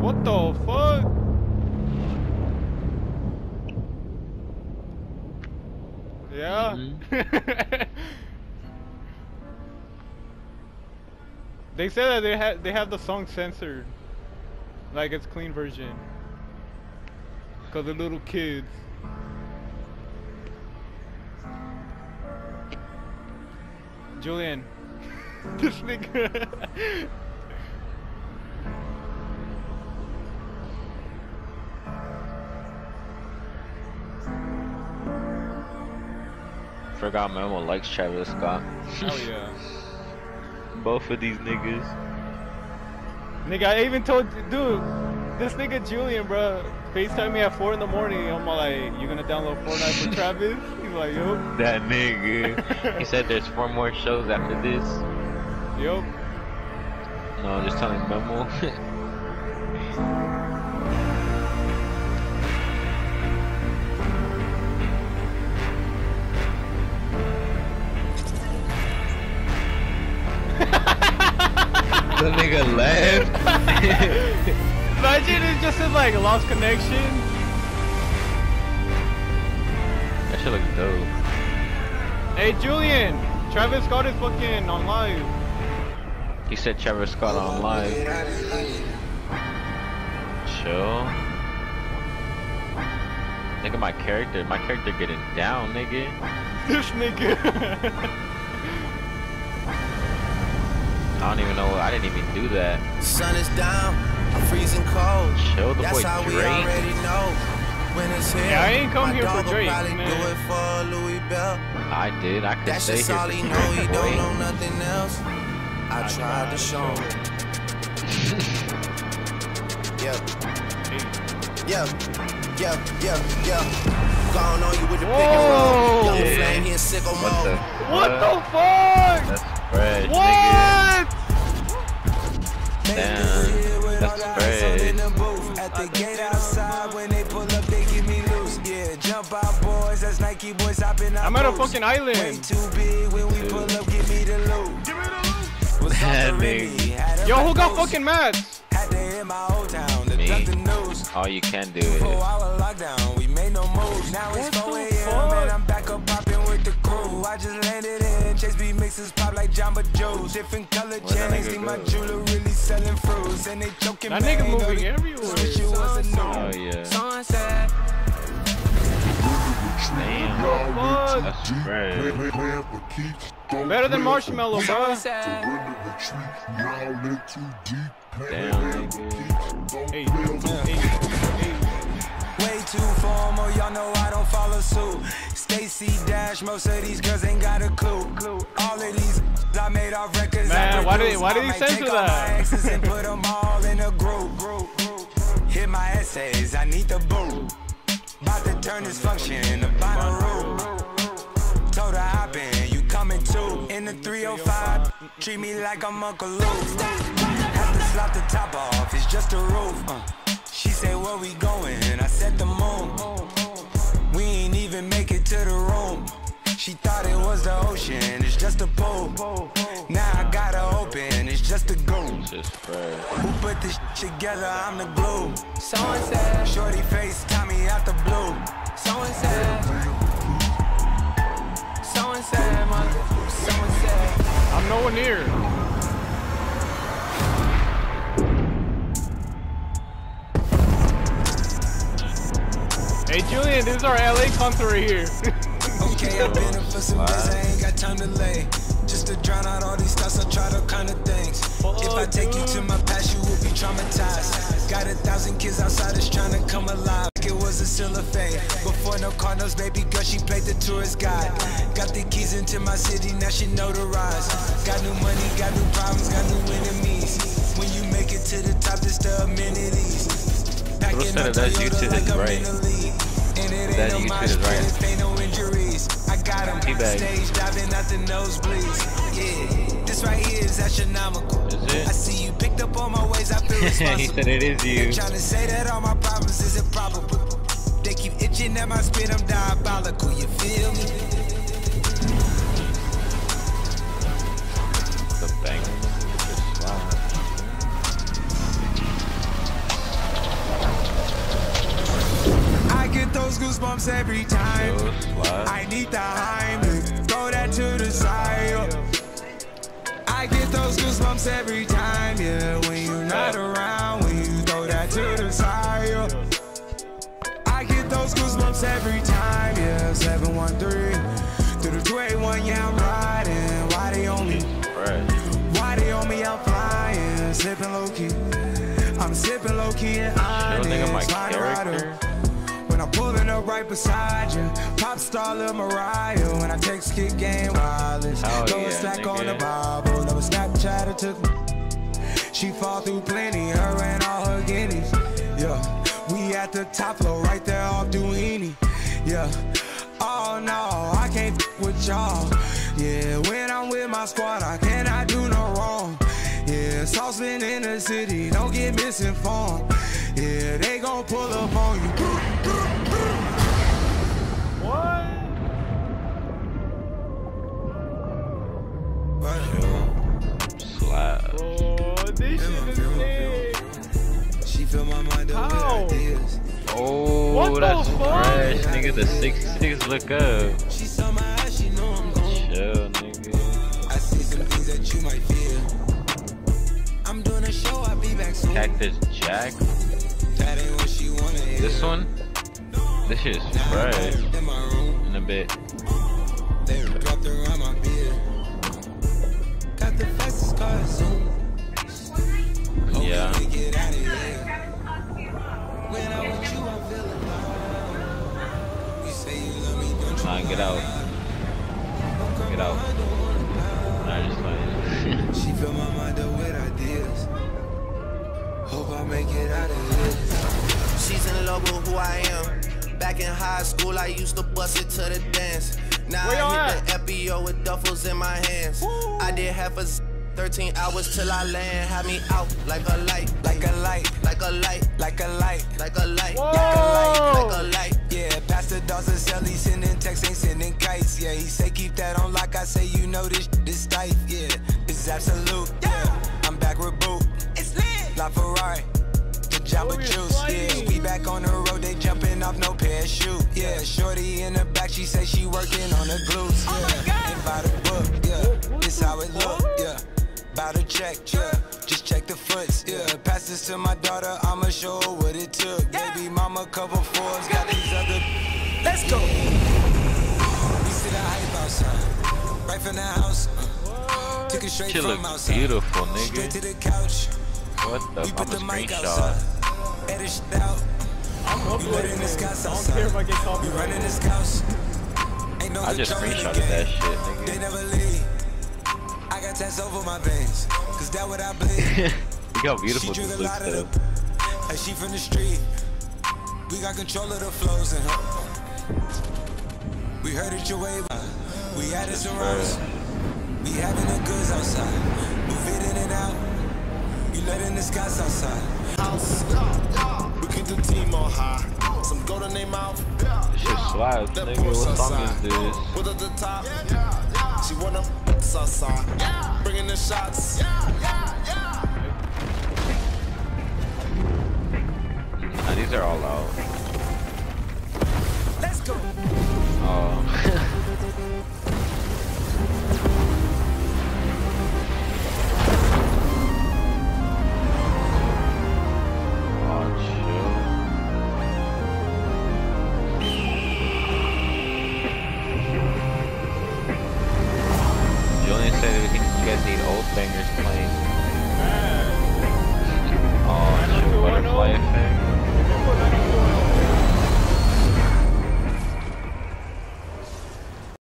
What the fuck? Yeah. They said that they have the song censored, like it's clean version, cause the little kids. Julian, this nigga. Forgot Memo likes Travis Scott. Hell yeah. Both of these niggas. Nigga, I even told, dude, this nigga Julian, bro, FaceTime me at 4 in the morning. I'm like, you gonna download Fortnite for Travis? He's like, yo. That nigga. He said there's 4 more shows after this. Yup. No, I'm just telling Memo. The nigga left. Imagine it just said like lost connection. That shit looks dope. Hey Julian, Travis Scott is fucking on live. He said Travis Scott on live. Chill. Look at my character. My character getting down, nigga. This nigga. I don't even know. I didn't even do that. Sun is down, freezing cold. Show the That's boy how we Drake. already know. When it's here, Yeah, I ain't come my here for dog will Drake, probably man. do it for Louis Bell. I did. I could That's stay just here all for he Drake, know. He don't boy. know nothing else. I tried to show him. Yep. Gone on you with the pick and roll. Young Yeah. flame, he in sicko What the? mode. What the fuck? That's fresh, What? nigga. Damn. That's fresh. At the gate outside, when they pull up, they give me loose. Yeah, jump out, boys. That's Nike boys hopping out. I'm at a boots. fucking Way island. too big when we pull up, give me the loot. Give me the loot. Was off That the Remy, nigga. had a Yo, who red got nose. fucking mad? Had to hit my old town to Me. duck the news. All you can do 4 is. hour lockdown, we made no moves. Now it's What 4 the a.m. fuck? and I'm back up popping with the crew. I just landed in Chase B mixes pop like Jamba Joe's. Different color Where'd that chains, nigga think my go? jeweler really selling fruits. And they choking That nigga man, moving know everywhere. Switch it was a Oh no. yeah. Sunset. Damn. Fuck. That's fresh. Better than Marshmallow, bro. Sunset. Damn, nigga. Hey, hey. Way too formal, y'all know I don't follow suit. Stacy Dash, most of these girls ain't got a clue. All of these I made off records. Man, I why did produce. he I might censor take all that? my exes and put them all in a group. Hit my essays, I need the boot. About to turn this function to Bonnaroo. Told her hop in, you coming too. In the 305, treat me like I'm Uncle Luke. Have to slap the top off, it's just a roof. She said, where we going? I said the moon. We ain't even make it to the room. She thought it was the ocean, it's just a pool. Now I gotta open, it's just a goon. Just fresh. Who put this shit together? I'm the glue. Someone said, shorty face, Tommy out the blue. Someone said, someone said, someone said. I'm nowhere near. Hey Julian, this is our LA concert right here. Okay, I've been in for some days, I ain't got time to lay. Just to drown out all these thoughts, I try to kind of things. If I take you to my past, you will be traumatized. Got 1,000 kids outside, that's trying to come alive. It was a still a fade. Before no Cardinals, baby girl, she played the tourist guide. Got the keys into my city, now she notarized. Got new money, got new problems, got new enemies. When you make it to the top, it's the amenities. Packing up that's you Toyota to like his I'm right. in the league. And it That ain't you no to mosh his pit, right. ain't no injuries. I got him Teabag. stage diving out the nosebleeds. Yeah, this right here is astronomical. Is it? I see you picked up on my ways, I feel responsible. He said it is you. They tryna say that all my problems is improbable. They keep itching at my spit, I'm diabolical, you feel me? The bang. goosebumps every time. I need the Heimlich, throw that to the side. I get those goosebumps every time, yeah. When you're not around, when you throw that to the side. I get those goosebumps every time, yeah. 713 through the 281, yeah, I'm riding. Why they on me? Why they on me? I'm flying, sipping low key. I'm sipping low key and honest. When I'm pulling up right beside you, pop star Lil Mariah. When I text kick game wireless, throw a stack on the Bible. Never Snapchat or took me. She fall through plenty, her and all her guineas. Yeah, we at the top floor, right there off Duini. Yeah, oh no, I can't with y'all. Yeah, when I'm with my squad, I cannot do no wrong. Yeah, saucepan in the city, don't get misinformed. Yeah, they gon' pull up on you. What? Slap. Oh, this shit is sick. She fill my mind up with ideas. Oh, What that's the fuck? fresh, nigga. The 66 look up. She saw my eyes, she know I'm gone. Chill, nigga. I see some things that you might feel. I'm doing a show, I'll be back soon. Cactus Jack. That ain't what she wanna hear. This one? This shit is fresh. In my room, In a bit. they wrapped around my beard. Got the fastest car, Zoom. Yeah. Hope we get out of here. When I'm with you, I feel alive. You say you love me, don't you? Nah, get out. Get out. Nah, just like. She fill my mind up with ideas. Hope I make it out of here. She's in love with who I am. Back in high school, I used to bust it to the dance. Now Where y'all I hit at? the FBO with duffels in my hands. I did half a 13 hours till I land. Had me out like a light, Like a light, like a light, like a light, like a light, Whoa. like a light. yeah. Pastor Dawson Sally sending texts, ain't sending kites. Yeah, he say keep that on lock. I say you know this tight. Yeah, it's absolute. Yeah, I'm back with boot. It's lit. La Ferrari, the Jamba Oh, you're Juice. Yeah, flying. we back on the road. They jumping off no parachute. Yeah, shorty in the back. She say she working on the glutes. Yeah, ain't by the book. Yeah, this how it look. Yeah. About to check, yeah. Just check the foots, yeah. Pass this to my daughter, I'ma show her what it took. Baby mama cover Forbes, got these other. Let's go. We see the hype outside, right from the house. Took it straight She from look outside. beautiful, Straight to nigga. the couch. What the? We I'm put a the mic screenshot. outside. Edit shit out. I'm We uploading letting the this. scouts I don't care if I outside. get We copyrighted. running this couch. Ain't no I just control in the screenshotted that game. shit, They nigga. never leave. I got tats over my veins, cause that what I bleed. Look how She beautiful drink this a lot looks of though. the, and she from the street. We got control of the flows in her. We heard it your way, we had it surrounds. We having the goods outside, move it in and out. You letting the skies outside. We keep the team on high. Some gold in their mouth. This shit slaps, That nigga. Porsche What song outside. is this? With at the top. She wanna outside. Bringing the shots. Nah, these are all out. Let's go. Oh. Oh, chill. Julian said that we can get the old bangers playing. Oh, chill. Butterfly effect.